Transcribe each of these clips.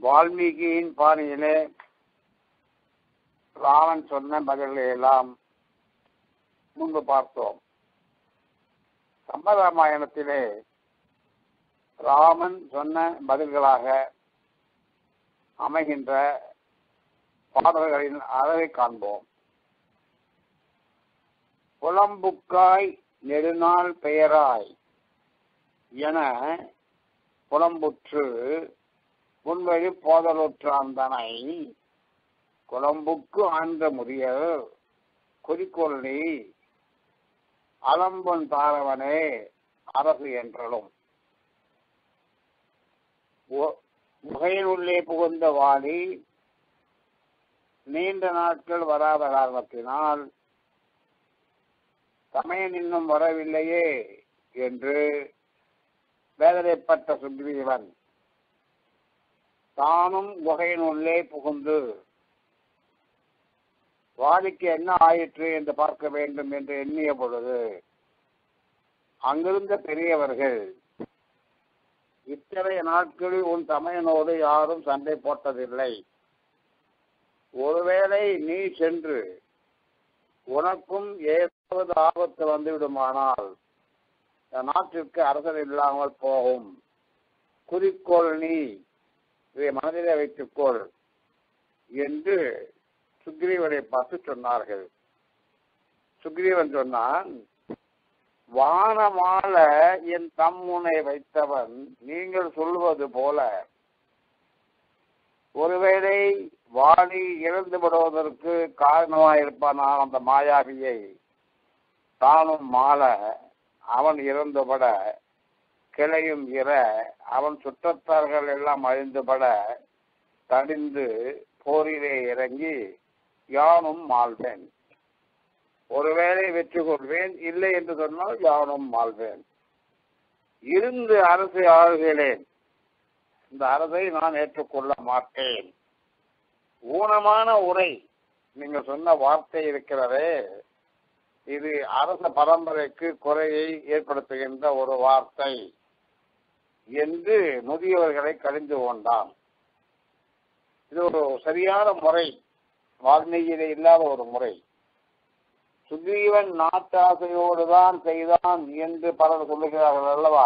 வால்மீகியின் பாணியிலே ராமன் சொன்ன பதில்களை எல்லாம் முன்பு பார்த்தோம். கம்பராமாயணத்திலே ராமன் சொன்ன பதில்களாக அமைகின்ற பாடல்களின் அழகை காண்போம். புலம்புக்காய் நெடுநாள் பெயராய் என புலம்புற்று முன்வழி போதலுற்றாந்தனை குலம்புக்கு ஆழ்ந்த முதியல் குறிக்கொள்ளி அலம்பொன் தாரவனே அரசு என்றலும். குகையினுள்ளே புகுந்த வாலி நீண்ட நாட்கள் வராத காரணத்தினால் தமையன் இன்னும் வரவில்லையே என்று வேதனைப்பட்ட சுக்ரீவன் தானும் குகையினுள்ளே புகுந்து வாலிக்கு என்ன ஆயிற்று என்று பார்க்க வேண்டும் என்று எண்ணிய பொழுது அங்கிருந்த பெரியவர்கள், இத்தனை நாட்களில் உன் தமையனோடு யாரும் சண்டை போட்டதில்லை, ஒருவேளை நீ சென்று உனக்கும் ஏதாவது ஆபத்து வந்துவிடுமானால் நாட்டிற்கு அரசர் இல்லாமல் போகும், குறிக்கோள் நீ இதை மனதிலே வைத்துக்கொள் என்று சுக்ரீவனை பார்த்து சொன்னார்கள். சுக்ரீவன் சொன்னான், வானமால என் தம்முனை வைத்தவன் நீங்கள் சொல்வது போல ஒருவேளை வாலி இறந்து விடுவதற்கு காரணமாயிருப்பான் அந்த மாயாவியை தானும் மால அவன் இறந்துபட கிளையும் இற அவன் சுற்றத்தார்கள் எல்லாம் அழிந்துபட தடிந்து போரிலே இறங்கி யானும் மாள்வேன், ஒருவேளை வெற்றி கொள்வேன், இல்லை என்று சொன்னால் யானும் மாள்வேன், இருந்து அரசை ஆளுகிறேன், இந்த அரசை நான் ஏற்றுக்கொள்ள மாட்டேன். ஊனமான உரை நீங்கள் சொன்ன வார்த்தை இருக்கிறதே, இது அரச பரம்பரைக்கு குறையை ஏற்படுத்துகின்ற ஒரு வார்த்தை என்று முதியவர்களை கடிந்து கொண்டான். இது ஒரு சரியான முறை, வால்மீகியிலே இல்லாத ஒரு முறை. சுக்ரீவன் நாட்டாசையோடு தான் செய்தான் என்று பலர் சொல்லுகிறார்கள் அல்லவா,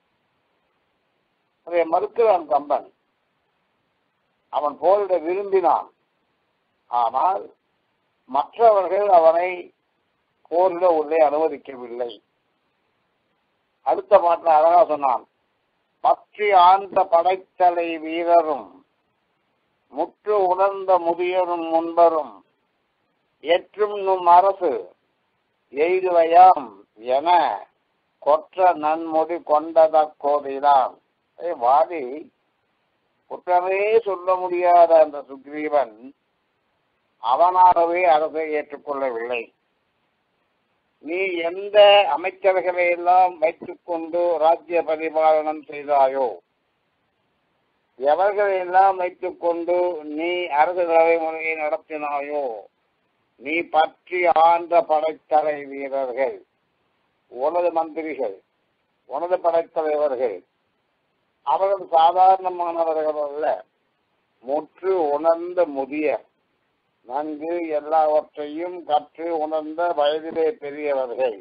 அதை மறுக்கிறான் கம்பன். அவன் போரிட விரும்பினான், ஆனால் மற்றவர்கள் அவனை போரிட உள்ளே அனுமதிக்கவில்லை. அடுத்த பாட்டில் அழகா சொன்னான், பற்றி ஆழ்ந்த படைத்தலை வீரரும் முற்று உணர்ந்த முதியரும் முன்பரும் ஏற்றும் நும் அரசு எய்துவையாம் என கொற்ற நன்முடி கொண்டத கோதைதான். வாதி குற்றமே சொல்ல முடியாத அந்த சுக்ரீவன் அவனாகவே அரசை ஏற்றுக்கொள்ளவில்லை. நீ எந்த அமைச்சர்களை எல்லாம் வைத்துக் கொண்டு ராஜ்ய பரிபாலனம் செய்தாயோ, எவர்களெல்லாம் வைத்துக் கொண்டு நீ அரசு தலைமுறையை நடத்தினாயோ, நீ பற்றி ஆழ்ந்த படைத்தலை வீரர்கள், உனது மந்திரிகள், உனது படைத்தலைவர்கள் அவர்கள் சாதாரணமானவர்கள் அல்ல, முற்று உணர்ந்த முதிய, நன்கு எல்லாவற்றையும் கற்று உணர்ந்த வயதிலே பெரியவர்கள்.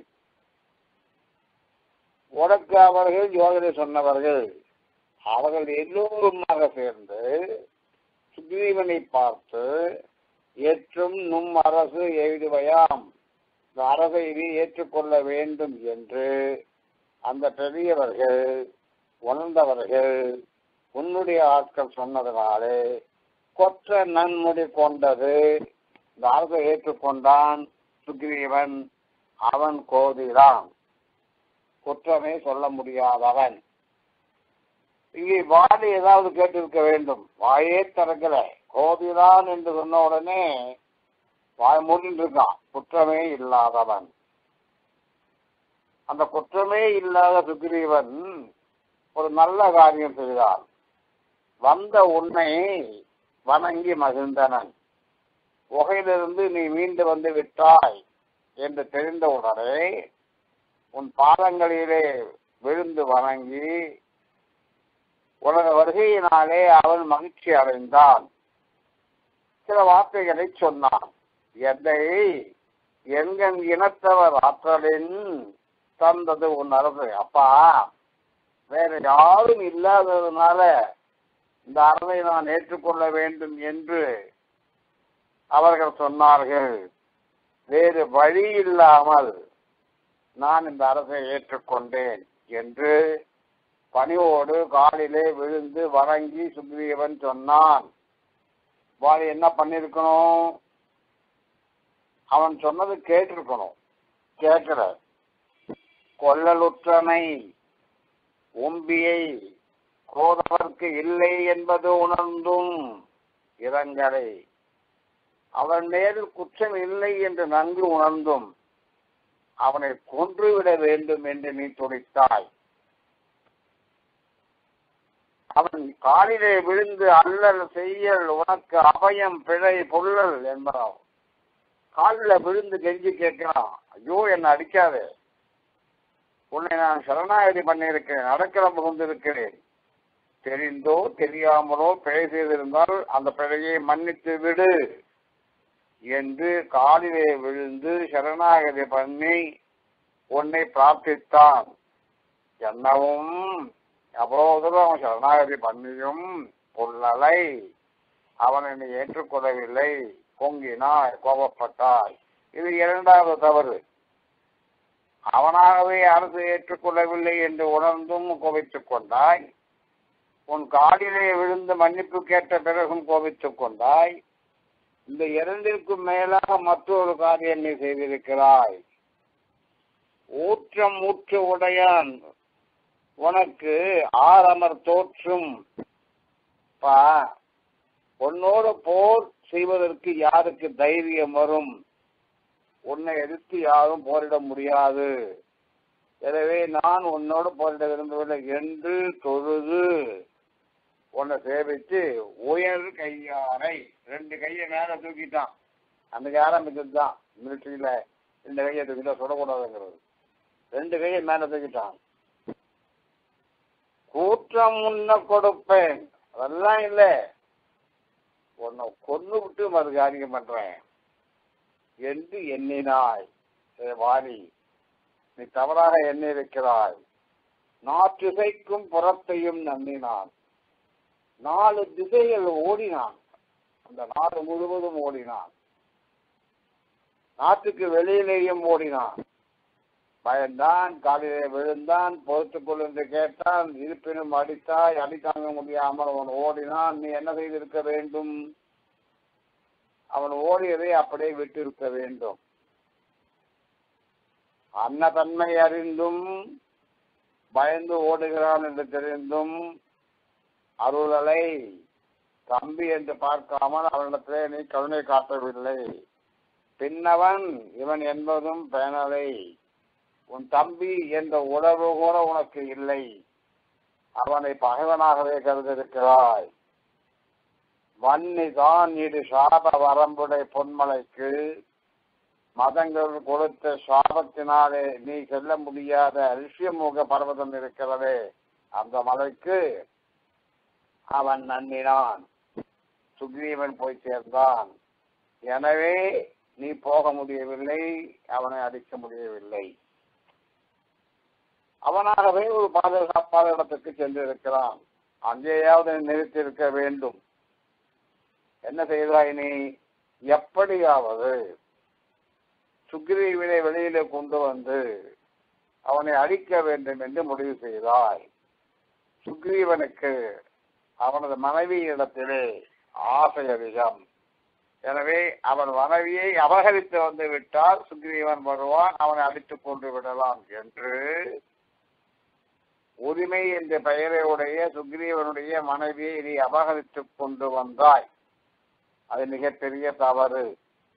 உனக்கு அவர்கள் யோகனை சொன்னவர்கள். அவர்கள் எல்லோருமாக சேர்ந்து சுக்ரீவனை பார்த்து ஏற்றும் நும் அரசு எய்துவையாம், இந்த அரசை நீ ஏற்றுக்கொள்ள வேண்டும் என்று அந்த பெரியவர்கள் உணர்ந்தவர்கள் உன்னுடைய ஆட்கள் சொன்னதனாலே கொற்ற நன்முடி கொண்டது இந்த அரசை ஏற்றுக்கொண்டான் சுக்ரீவன். அவன் கோதிதான், குற்றமே சொல்ல முடியாதவன். இங்கே வாலி ஏதாவது கேட்டிருக்க வேண்டும், வாயே திறக்கல, கோதிதான் என்று சொன்ன உடனே வாய் மூடிட்டு இருக்கான், குற்றமே இல்லாதவன். அந்த குற்றமே இல்லாத சுக்ரீவன் ஒரு நல்ல காரியம் செய்தான். வந்த உன்னை வணங்கி மகிழ்ந்தனன், குகையிலிருந்து நீ மீண்டு வந்து விட்டாய் என்று தெரிந்தவுடனே உன் பாதங்களிலே விழுந்து வணங்கி உலக வருகையினாலே அவன் மகிழ்ச்சி அடைந்தான். சில வார்த்தைகளை சொன்னான். எதை எங்கள் இனத்தவர் ஆற்றலின் தந்தது உன் அரசு. அப்பா, வேற யாரும் இல்லாததுனால இந்த அரசை நான் ஏற்றுக்கொள்ள வேண்டும் என்று அவர்கள் சொன்னார்கள். வேறு வழி இல்லாமல் நான் இந்த அரசை ஏற்றுக்கொண்டேன் என்று பணிவோடு காலிலே விழுந்து வணங்கி சுக்ரீவன் சொன்னான். வாலி என்ன பண்ணிருக்கணும்? அவன் சொன்னது கேட்டிருக்கணும். கேட்கிற கொல்லலுற்றனை உம்பியை கோதவர்க்கு இல்லை என்பது உணர்ந்தும் இரங்கலை அவன் மேல் குற்றம் இல்லை என்று நன்கு உணர்ந்தும் அவனை கொன்றுவிட வேண்டும் என்று நீ துடித்தாய். அவன் காலிலே விழுந்து அல்லல் செய்யல் உனக்கு அபயம் பிழை பொல்லல் என்பதாம். காலில் விழுந்து கெஞ்சி கேட்கிறான், ஐயோ என்னை அடிக்காதே, உன்னை நான் சரணாகதி பண்ணியிருக்கிறேன், அடக்கலம் புகுந்திருக்கிறேன், தெரிந்தோ தெரியாமலோ பிழை செய்திருந்தால் அந்த பிழையை மன்னித்து விடு என்று காலிலே விழுந்து சரணாகதி பண்ணி உன்னை பிரார்த்தித்தான். என்னவும் அவ்வளவு தூரம் அவன் சரணாகதி பண்ணியும் பொல்லலை அவன் என்னை ஏற்றுக்கொள்ளவில்லை, பொங்கினாய், கோபப்பட்டாய். இது இரண்டாவது தவறு. அவனாகவே அரசு ஏற்றுக்கொள்ளவில்லை என்று உணர்ந்தும் கோபித்துக் கொண்டாய். உன் காலிலே விழுந்து மன்னிப்பு கேட்ட பிறகும் கோபித்துக் கொண்டாய். இந்த இரண்டிற்கும் மேலாக மற்றொரு காரியம் நீ செய்திருக்கிறாய். ஊற்றம் ஊற்று உடையான் உனக்கு ஆரமர் தோற்றும். உன்னோடு போர் செய்வதற்கு யாருக்கு தைரியம் வரும்? உன்னை எதிர்த்து யாரும் போரிட முடியாது. எனவே நான் உன்னோடு போரிட விரும்பவில்லை என்று தொழுது உன்னை சேவித்து உயர் கையாரை, ரெண்டு கையை மேல தூக்கிட்டான். அன்னைக்கு ஆரம்பிச்சது தான் மிலிட்டரியில, ரெண்டு கையை தூக்கிட்டா சுடக்கூடாதுங்கிறது. ரெண்டு கையை மேல தூக்கிட்டான். கூற்றம் முன்ன கொடுப்பேன், அதெல்லாம் இல்லை, உன்னை கொன்னு விட்டு மறு காரியம் பண்றேன் என்று எண்ணினாய். வாலி, நீ தவறாக எண்ணி இருக்கிறாய். நாற்றிசைக்கும் புறத்தையும் நம்பினான். 4 திசைகள் ஓடினான். அந்த நாடு முழுவதும் ஓடினான். நாட்டுக்கு வெளியிலேயும் ஓடினான். பயந்தான், காலிலே விழுந்தான், பொறுத்துக்கொள் என்று கேட்டான். இருப்பினும் அடித்தாய், அடித்தாங்க முடியாமல் அவன் ஓடினான். நீ என்ன செய்திருக்க வேண்டும்? அவன் ஓடியதை அப்படியே விட்டிருக்க வேண்டும். அன்னதன்மை அறிந்தும் பயந்து ஓடுகிறான் என்று தெரிந்தும் அருளலை தம்பி என்று பார்க்காமல் அவனிடத்திலே நீ கருணை காட்டவில்லை. பின்னவன் இவன் என்பதும் பேணலை. உன் தம்பி என்ற உணர்வு கூட உனக்கு இல்லை. அவனை பகைவனாகவே கருதிருக்கிறாய். வன்னிதான் இது சாப வரம்புடை பொன்மலைக்கு மதங்கள் கொடுத்த சாபத்தினாலே நீ செல்ல முடியாத ரிஷியமுக பர்வதம் இருக்கிறதே, அந்த மலைக்கு அவன் நன்னினான். சுக்ரீவன் போய் சேர்ந்தான். எனவே நீ போக முடியவில்லை, அவனை அடிக்க முடியவில்லை. அவனாகவே ஒரு பாதுகாப்பான இடத்துக்கு சென்றிருக்கிறான். அங்கேயாவது நிறுத்தி இருக்க வேண்டும். என்ன செய்தாய் நீ? எப்படியாவது சுக்ரீவனை வெளியிலே கொண்டு வந்து அவனை அழிக்க வேண்டும் என்று முடிவு செய்தாய். சுக்ரீவனுக்கு அவனது மனைவியிடத்திலே ஆசை அதிகம். எனவே அவன் மனைவியை அபகரித்து வந்து விட்டால் சுக்ரீவன் வருவான், அவனை அடித்துக் கொண்டு விடலாம் என்று உரிமை என்ற பெயரை உடைய சுக்ரீவனுடைய மனைவியை நீ அபகரித்துக் கொண்டு வந்தாய். அது மிகப்பெரிய தவறு.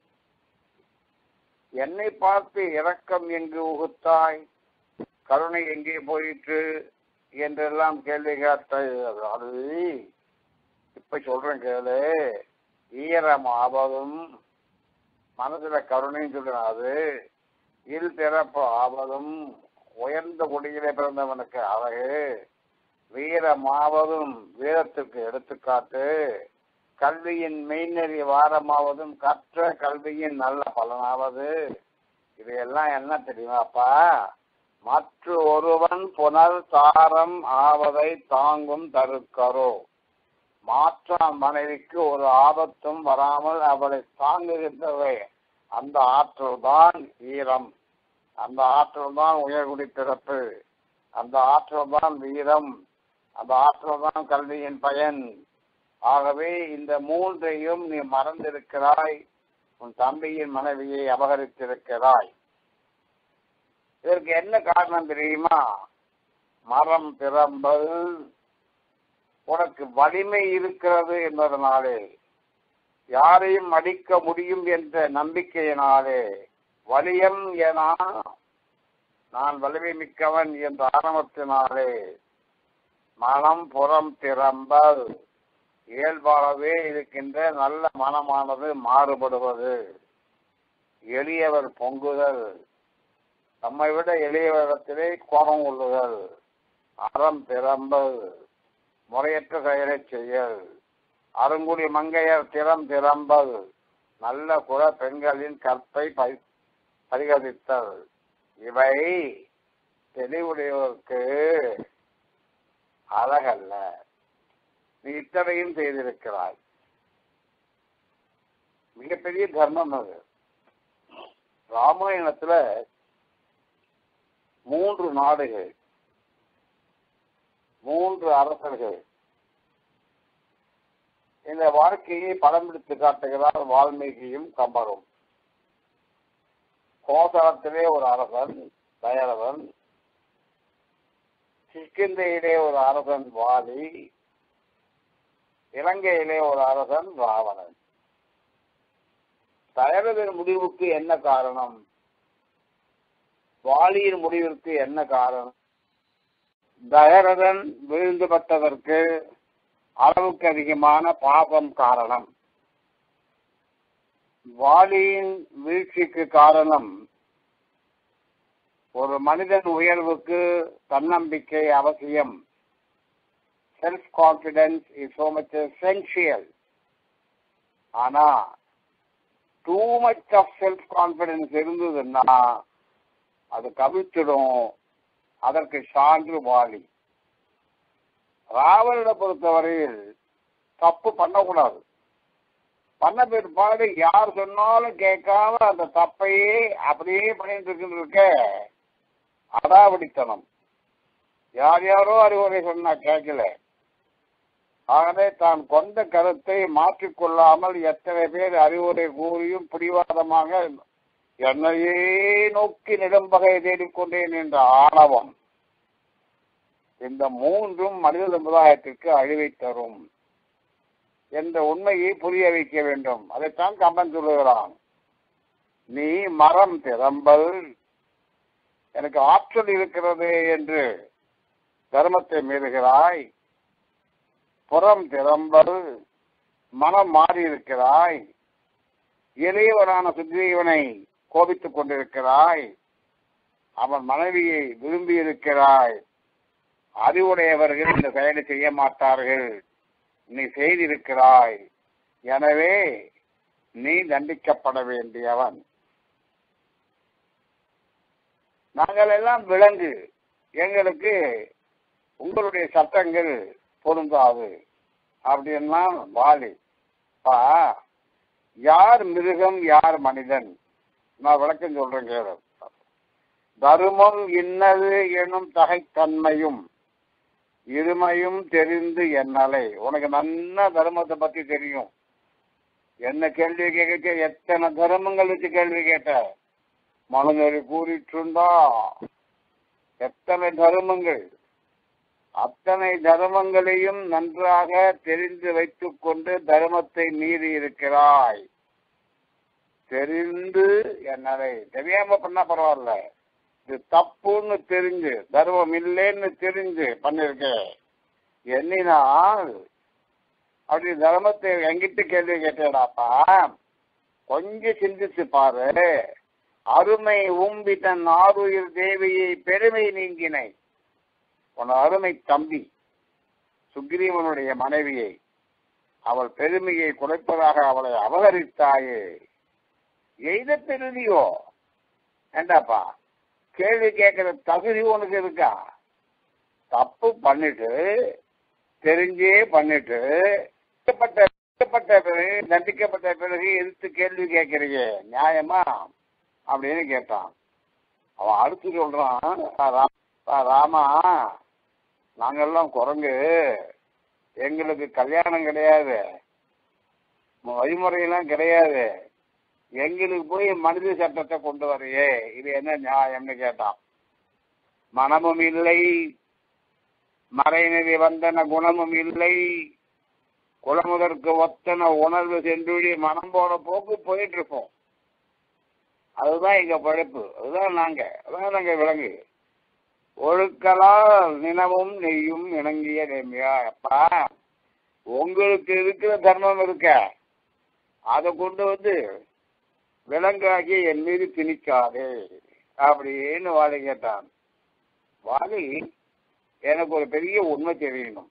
என்னை பார்த்து இரக்கம் எங்கு உகுத்தாய், கருணை எங்கே போயிற்று என்றெல்லாம் கேள்வி கேட்டாய். அது இப்ப சொல்றேன் கேளு. ஈரமாவதும் மனசுல கருணைன்னு சொல்றேன். அது இல் திறப்பு ஆவதும் உயர்ந்த குடியிலே பிறந்தவனுக்கு அழகு. வீரமாவதும் வீரத்துக்கு எடுத்துக்காட்டு, கல்வியின் மெய்நெறி வாரமாவதும் கற்ற கல்வியின் நல்ல பலனாவது. இதையெல்லாம் என்ன தெரியுமாப்பா? மற்ற ஒருவன் புனல் தாரம் ஆவதை தாங்கும் தருக்கரோ. மாற்றான் மனைவிக்கு ஒரு ஆபத்தும் வராமல் அவளை தாங்குகின்றவை. அந்த ஆற்றல் தான் வீரம், அந்த ஆற்றல் தான் உயர்குடி பிறப்பு, அந்த ஆற்றல் தான் வீரம், அந்த ஆற்றல் தான் கல்வியின் பயன். ஆகவே இந்த மூன்றையும் நீ மறந்திருக்கிறாய். உன் தம்பியின் மனைவியை அபகரித்திருக்கிறாய். இதற்கு என்ன காரணம் தெரியுமா? மரம் திறம்பல் உனக்கு வலிமை இருக்கிறது என்பதனாலே, யாரையும் அடிக்க முடியும் என்ற நம்பிக்கையினாலே, வலியம் என நான் வலிமை மிக்கவன் என்ற ஆரம்பத்தினாலே மனம் புறம் திறம்பல், இயல்பாகவே இருக்கின்ற நல்ல மனமானது மாறுபடுவது, எளியவர் பொங்குதல், நம்மை விட எளியவரிடத்திலே கோபம் கொள்ளுதல், அறம் திறம்பல், முறையற்ற செயலை செய்யல், அருங்குடி மங்கையர் திறம் திறம்பல், நல்ல குல பெண்களின் கற்பை பரிகரித்தல். இவை தெளிவுடையவருக்கு அழகல்ல. நீ இத்தனையும் செய்திருக்கிறாய். மிகப்பெரிய தர்மம் அது. ராமாயணத்துல 3 நாடுகள், 3 அரசர்கள் இந்த வாழ்க்கையை படம் பிடித்து காட்டுகிறார் வால்மீகியும் கம்பரும். கோசலத்திலே ஒரு அரசன் தயரவன், கிஷ்கிந்தையிலே ஒரு அரசன் வாலி, இலங்கையிலே ஒரு அரசன் ராவணன். தயரவின் முடிவுக்கு என்ன காரணம்? வாலியின் முடிவிற்கு என்ன காரணம்? தயரதன் வீழ்ந்துபட்டதற்கு அளவுக்கு அதிகமான பாபம் காரணம். வாலியின் வீழ்ச்சிக்கு காரணம் ஒரு மனிதன் உயர்வுக்கு தன்னம்பிக்கை அவசியம். Self confidence is so much essential. ஆனா too much of self confidence இருந்ததுன்னா அது கவிழ்த்திடும். அதற்கு சான்று வாலி. ராவணனை பொறுத்தவரையில் தப்பு பண்ணக்கூடாது. பண்ண பிற்பாடு யார் சொன்னாலும் கேட்காம அந்த தப்பையே அப்படியே பண்ணிட்டு இருக்க அடாவடித்தனம். யார் யாரோ அறிவுரை சொன்னா கேட்கல. ஆகவே தான் கொண்ட கருத்தை மாற்றிக்கொள்ளாமல் எத்தனை பேர் அறிவுரை கூறியும் பிடிவாதமாக என்னையே நோக்கி நெடும்பகை தேடிக்கொண்டேன் என்ற ஆணவம், இந்த 3ம் மனித சமுதாயத்திற்கு அழிவை தரும் என்ற உண்மையை புரிய வைக்க வேண்டும். அதைத்தான் கம்பன் சொல்லுகிறான். நீ மரம் திறம்பல், எனக்கு ஆற்றல் இருக்கிறது என்று தர்மத்தை மீறுகிறாய். புறம் திறம்பல், மனம் மாறி இருக்கிறாய். இளையவரான சுக்ரீவனை கோபித்துக் கொண்டிருக்கிறாய். அவன் மனைவியை விரும்பி இருக்கிறாய். அறிவுடையவர்கள் இந்த செயலை செய்ய மாட்டார்கள். நீ செய்திருக்கிறாய். எனவே நீ தண்டிக்கப்பட வேண்டியவன். நாங்கள் எல்லாம் விலங்கு, எங்களுக்கு உங்களுடைய சட்டங்கள் பொருந்தாது அப்படின்னா வாலி. யார் மிருகம் யார் மனிதன்? நான் விளக்கம் சொல்றேன் கேளு. தருமம் இன்னது எனும் தகைத்தன்மையும் இருமையும் தெரிந்து என்னலை. உனக்கு நல்ல தர்மத்தை பத்தி தெரியும். என்ன கேள்வி கேட்க எத்தனை தர்மங்கள் வச்சு கேள்வி கேட்ட? மனநெறி கூறிட்டுண்டா எத்தனை தர்மங்கள். அத்தனை தர்மங்களையும் நன்றாக தெரிந்து வைத்துக் கொண்டு தர்மத்தை மீறி இருக்கிறாய். தெரிந்து என்னலை தெரியாம பண்ணா பரவாயில்ல, இது தப்புன்னு தெரிஞ்சு தர்மம் இல்லைன்னு தெரிஞ்சு பண்ணிருக்க. எண்ணினால் அப்படி தர்மத்தை எங்கிட்ட கேள்வி கேட்டேடாப்பா, கொஞ்சம் சிந்திச்சு பாரு. அருமை உம்பி தன் ஆருயிர் தேவியை பெருமை நீங்கினை. உன் அருமை தம்பி சுக்ரீவனுடைய மனைவியை அவள் பெருமையை குறைப்பதாக அவளை அபகரித்தாயே, எய்த பெருதியோ? ஏண்டாப்பா, கேள்வி கேட்கிற தகுதி உனக்கு இருக்கா? தப்பு பண்ணிட்டு தெரிஞ்சே பண்ணிட்டு தண்டிக்கப்பட்ட பிறகு எதிர்த்து கேள்வி கேட்கறீங்க, நியாயமா அப்படின்னு கேட்டான். அவன் அடுத்து சொல்றான், ராமா, நாங்கெல்லாம் குரங்கு, எங்களுக்கு கல்யாணம் கிடையாது, வழிமுறையெல்லாம் கிடையாது, எங்களுக்கு போய் மனித சட்டத்தை கொண்டு வரையே, இது என்ன நியாயம்னு கேட்டான். மனமும் இல்லை, மறைநெறி வந்தன குணமும் இல்லை, குலமுதற்கு ஒத்தன உணர்வு சென்று மனம் போன போக்கு போயிட்டு இருப்போம். அதுதான் எங்க பழைப்பு, அதான் நாங்க விளங்கு. ஒழுக்கலால் நினமும் நெய்யும் இணங்கிய நேமியா. அப்பா, உங்களுக்கு இருக்கிற தர்மம் இருக்க, அதை கொண்டு வந்து விலங்காகி என் மீது திணிக்காதே அப்படின்னு வாலி கேட்டான். வாலி, எனக்கு ஒரு பெரிய உண்மை தெரியணும்,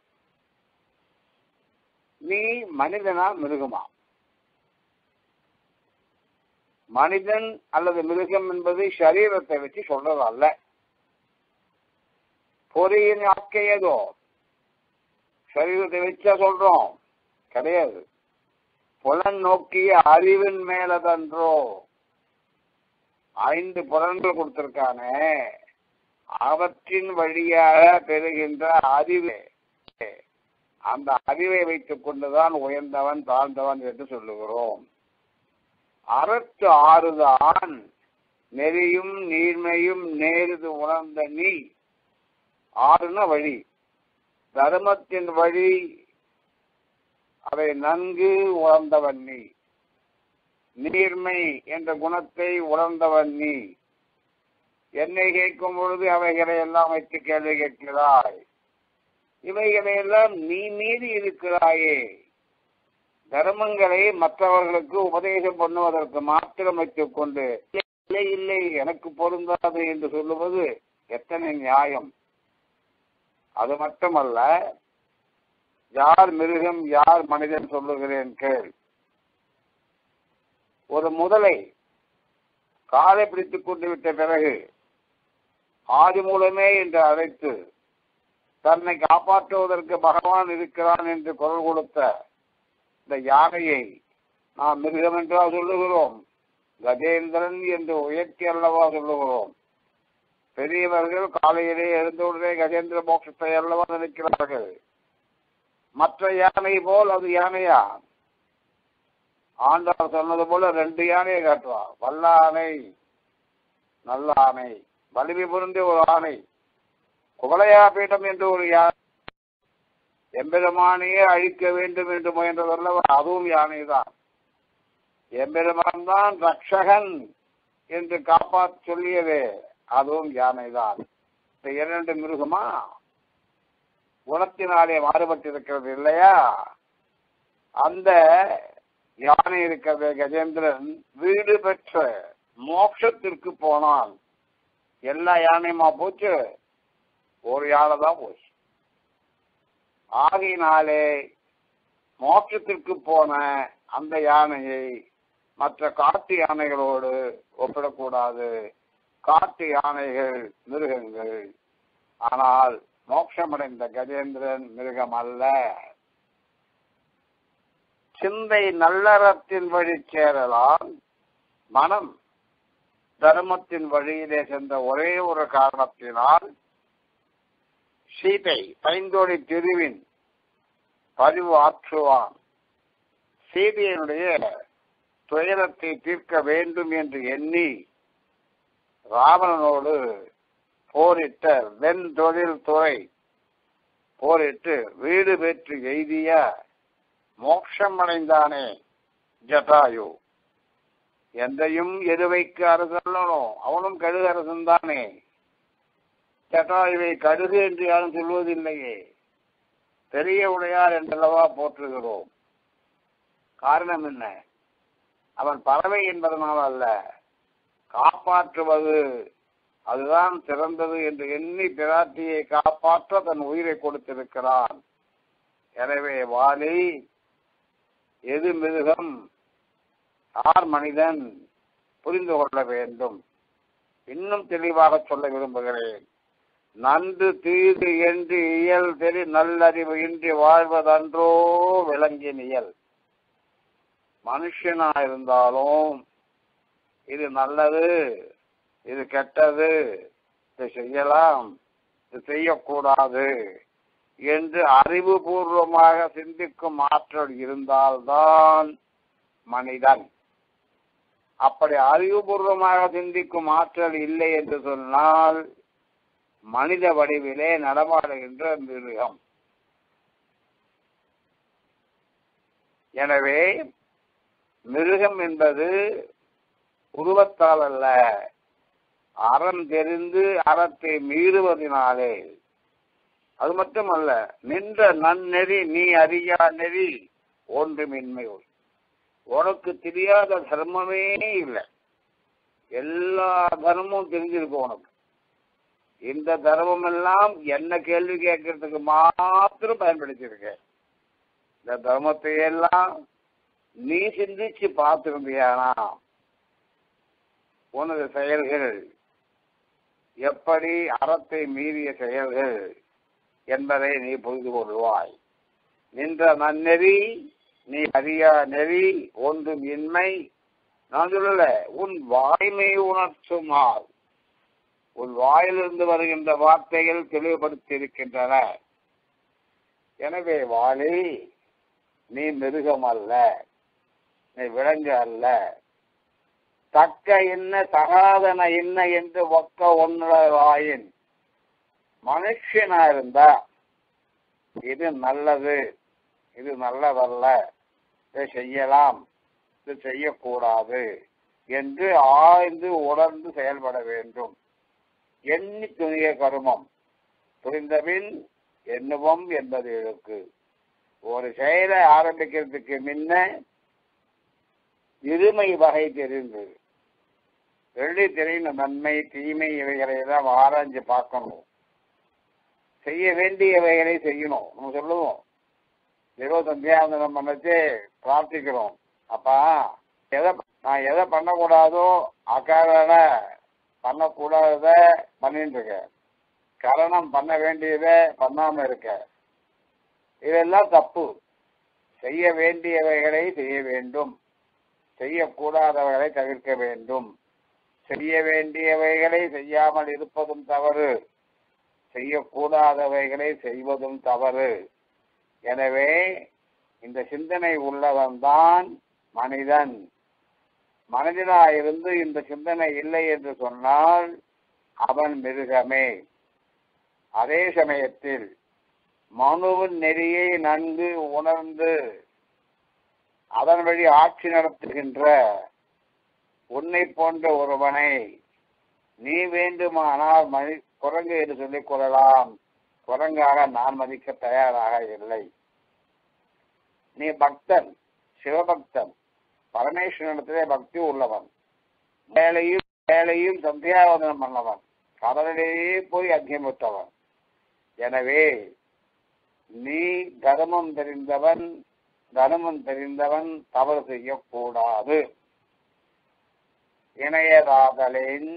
நீ மனிதனா மிருகமா? மனிதன் அல்லது மிருகம் என்பது சரீரத்தை வச்சு சொல்றது அல்ல. பொறியின் ஆக்கையதோ சரீரத்தை வச்சா சொல்றோம் கிடையாது. புலன் நோக்கிய அறிவின் மேலதன்றோ. 5 புலன்கள் கொடுத்திருக்கானே, அவற்றின் வழியாக பெறுகின்ற அறிவே, அந்த அறிவை வைத்துக் கொண்டுதான் உயர்ந்தவன் தாழ்ந்தவன் என்று சொல்லுகிறோம். அறத்து ஆறுதான் நெறியும் நீர்மையும் நேருது உணர்ந்த நீ. ஆறுன வழி, தர்மத்தின் வழி, அதை நன்கு உணர்ந்தவன் நீ. நீர்மை என்ற குணத்தை உணர்ந்தவன் நீ. என்னை கேட்கும் பொழுது அவைகளை எல்லாம் வைத்து கேள்வி கேட்கிறாய். இவைகளையெல்லாம் நீ மீது இருக்கிறாயே. தர்மங்களை மற்றவர்களுக்கு உபதேசம் பண்ணுவதற்கு மாத்திரம் வைத்துக் கொண்டு இல்லை இல்லை எனக்கு பொருந்தாது என்று சொல்லுவது எத்தனை நியாயம்? அது மட்டுமல்ல, யார் மிருகம் யார் மனிதன் சொல்லுகிறேன் கேள். ஒரு முதலை காலை பிடித்துக் கொண்டு விட்ட பிறகு ஆதி மூலமே என்று அழைத்து தன்னை காப்பாற்றுவதற்கு பகவான் இருக்கிறான் என்று குரல் கொடுத்த இந்த யானையை நாம் மிருகம் என்றா சொல்லுகிறோம்? கஜேந்திரன் என்று உயர்த்தி அல்லவா சொல்லுகிறோம்? பெரியவர்கள் காலையிலே எழுந்தவுடனே கஜேந்திர மோட்சத்தை அல்லவா நினைக்கிறார்கள். மற்ற யானை போல் அது யானையா? ஆண்டாள் சொன்னது போல 2 யானையை காட்டுவார். வல்ல ஆணை, நல்ல ஆணை, வலிமை பொருந்திய ஒரு ஆணை, குவளையா பீடம் என்று ஒரு யானை, எம்பெருமானையே அழிக்க வேண்டும் என்று முயன்றதல்லவா, அதுவும் யானை தான். எம்பெருமான் தான் ரக்ஷகன் என்று காப்பாற்ற சொல்லியதே, அதுவும் யானை தான். இந்த 2 மிருகமா குணத்தினாலே மாறுபட்டிருக்கிறது இல்லையா? அந்த யானை இருக்கிறது கஜேந்திரன் வீடு பெற்ற மோட்சத்திற்கு போனால் எல்லா யானையுமா போச்சு? ஒரு யானை தான் போச்சு. ஆகையினாலே மோட்சத்திற்கு போன அந்த யானையை மற்ற காட்டு யானைகளோடு ஒப்பிடக்கூடாது. காட்டு யானைகள் மிருகங்கள், ஆனால் மோட்சமடைந்த கஜேந்திரன் மிருகம் அல்ல. சிந்தை நல்லறத்தின் வழி சேரலாம், மனம் தர்மத்தின் வழியிலே சென்ற ஒரே ஒரு காரணத்தினால் சீதை பைந்தோடி திருவின் பதிவு ஆற்றுவான். சீதையினுடைய துயரத்தை தீர்க்க வேண்டும் என்று எண்ணி ராவணனோடு போரிட்ட வெண்தொழில் துறை போரிட்டு வீடு பெற்று எய்திய மோட்சம் அடைந்தானே ஜட்டாயு. எந்தையும் எருவைக்கு அரசல்லனும், அவனும் கழுகு அரசன் தானே. ஜட்டாயுவை கழுகு என்று யாரும் சொல்வதில்லையே, பெரிய உடையார் என்றல்லவா போற்றுகிறோம். காரணம் என்ன? அவன் பறவை என்பதனால் அல்ல, காப்பாற்றுவது அதுதான் சிறந்தது என்று எண்ணி பிராட்டியை காப்பாற்ற தன் உயிரை கொடுத்திருக்கிறான். எனவே வாலி எது மிருகம், யார் மனிதன் புரிந்து கொள்ள வேண்டும். இன்னும் தெளிவாக சொல்ல விரும்புகிறேன். நன்று தீது என்று இயல் தெரி நல்லறிவு இன்றி வாழ்வதன்றோ விலங்கின் இயல். மனுஷனா இருந்தாலும் இது நல்லது, இது கெட்டது, இது செய்யலாம், இது செய்யக்கூடாது என்று அறிவுபூர்வமாக சிந்திக்கும் ஆற்றல் இருந்தால்தான் மனிதன். அப்படி அறிவுபூர்வமாக சிந்திக்கும் ஆற்றல் இல்லை என்று சொன்னால் மனித வடிவிலே நடமாடுகின்ற மிருகம். எனவே மிருகம் என்பது உருவத்தால் அல்ல, அறம் தெரிந்து அறத்தை மீறுவதனாலே. அது மட்டுமல்ல, நின்ற நன்னெறி நீ அறியா நெறி ஒன்றுமின்மை. உனக்கு தெரியாத தர்மமே இல்லை, எல்லா தர்மமும் தெரிஞ்சிருக்கும் உனக்கு. இந்த தர்மம் எல்லாம் என்ன கேள்வி கேட்கறதுக்கு மாத்திரம் பயன்படுத்தியிருக்க. இந்த தர்மத்தை எல்லாம் நீ சிந்திச்சு பார்த்திருந்தியானா உனது செயல்கள் எப்படி அறத்தை மீறிய செயல்கள் என்பதை நீ புரிந்து கொள்வாய். நின்ற நன்னெறி நீ அறியா நெறி ஒன்றும் இன்மை. நான் சொல்லல, உன் வாய்மை உணர்த்துமால் உன் வாயிலிருந்து வருகின்ற வார்த்தைகள் தெளிவுபடுத்தி இருக்கின்றன. எனவே வாலி நீ மிருகம் அல்ல, நீ விலங்கு அல்ல. தக்க என்ன தகாதன என்ன என்று ஒக்க ஒன்றாயின் மனுஷனா இருந்தா இது நல்லது, இது நல்லதல்ல, இதை செய்யலாம், இது செய்யக்கூடாது என்று ஆய்ந்து உணர்ந்து செயல்பட வேண்டும். எண்ணி துணிய கருமம் புரிந்தபின் எண்ணுவோம் என்பது இருக்கு. ஒரு செயலை ஆரம்பிக்கிறதுக்கு முன்ன இருமை வகை தெரிந்து வெள்ளி தெரிந்த நன்மை தீமை இவைகளை எல்லாம் ஆராய்ஞ்சு பார்க்கணும். செய்ய வேண்டியவைகளை செய்யணும். நம்ம சொல்லுவோம், சந்தியாவந்தனம் பண்ணிச்சு பிரார்த்திக்கிறோம். அப்பா நான் எதை பண்ணக்கூடாதோ அக்காரண பண்ணக்கூடாதத பண்ணிட்டு இருக்க, கரணம் பண்ண வேண்டியதை பண்ணாம இருக்க, இதெல்லாம் தப்பு. செய்ய வேண்டியவைகளை செய்ய வேண்டும், செய்யக்கூடாதவைகளை தவிர்க்க வேண்டும். செய்ய வேண்டியவைகளை செய்யாமல் இருப்பதும் தவறு, செய்யக்கூடாதவைகளை செய்வதும் தவறு. எனவே இந்த சிந்தனை உள்ளவன் தான் மனிதன். மனிதனாயிருந்து இந்த சிந்தனை இல்லை என்று சொன்னால் அவன் மிருகமே. அதே சமயத்தில் மனுவின் நெறியை நன்கு உணர்ந்து அதன் வழி ஆட்சி நடத்துகின்ற உன்னை போன்ற ஒருவனை நீ வேண்டுமானால் குரங்கு என்று சொல்லிக் கொள்ளலாம். குரங்காக நான் மதிக்க தயாராக இல்லை. நீ பக்தன், சிவபக்தன், பரமேஸ்வரனிடத்திலே பக்தி உள்ளவன், வேலையும் சந்தியாவதனம் பண்ணவன், கடலிலேயே போய் அத்தியமிட்டவன். எனவே நீ தர்மம் தெரிந்தவன் தவறு செய்யக்கூடாது. இணையதாதலின்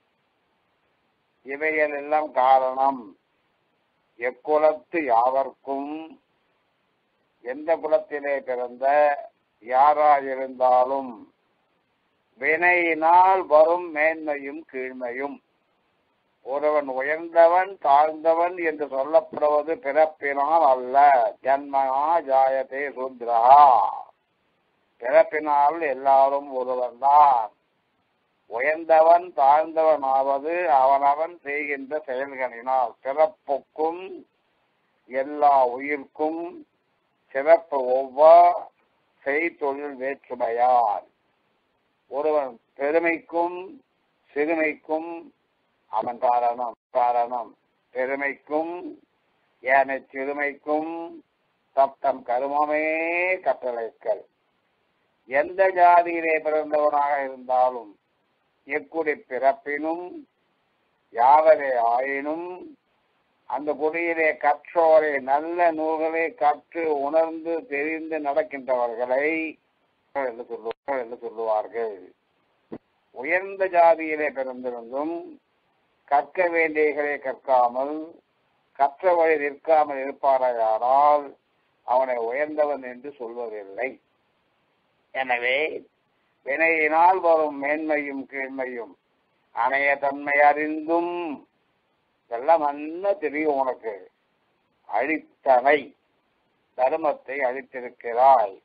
இவைகள் எல்லாம் காரணம் எக்குலத்து யாவர்க்கும், எந்த குலத்திலே பிறந்த யாராயிருந்தாலும் வினையினால் வரும் மேன்மையும் கீழ்மையும். ஒருவன் உயர்ந்தவன் தாழ்ந்தவன் என்று சொல்லப்படுவது பிறப்பினால் அல்ல. ஜன்மனா ஜாயதே சூத்ரா. பிறப்பினால் எல்லாரும் ஒருவன் தான். உயர்ந்தவன் தாழ்ந்தவன் ஆவது அவனவன் செய்கின்ற செயல்களினால். பிறப்புக்கும் எல்லா உயிர்க்கும் சிறப்பு ஒவ்வொரு செய்தொழில் வேற்றுமையால். ஒருவன் பெருமைக்கும் சிறுமைக்கும் அவன் காரணம். பெருமைக்கும் ஏனை சிறுமைக்கும் தத்தம் கருமமே கட்டளைகள். எந்த ஜாதியிலே பிறந்தவனாக இருந்தாலும் எக்குடி பிறப்பினும் யாவரே ஆயினும் அந்த குடியிலே கற்றோரை, நல்ல நூல்களை கற்று உணர்ந்து தெரிந்து நடக்கின்றவர்களை என்று சொல்லுவார்கள். உயர்ந்த ஜாதியிலே பிறந்திருந்தும் கற்க வேண்டியகளை கற்காமல் கற்ற வழி நிற்காமல் இருப்பாரையானால் அவனை உயர்ந்தவன் என்று சொல்வதில்லை. எனவே வினையினால் வரும் மேன்மையும் கீழ்மையும் அணைய தன்மை அறிந்தும் எல்லாம் நல்ல தெரியும் உனக்கு. அழித்தனை தர்மத்தை அழித்திருக்கிறாய்.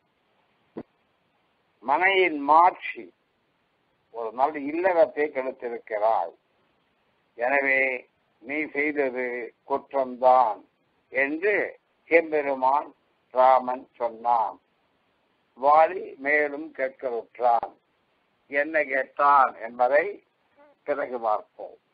மனையின் மாட்சி ஒரு நல்ல இல்லறத்தை கெடுத்திருக்கிறாய். எனவே நீ செய்தது குற்றம்தான் என்று எம்பெருமான் ராமன் சொன்னான். வாலி மேலும் கேட்கலுற்றான். என்ன கேட்டான் என்பதை பிறகு பார்ப்போம்.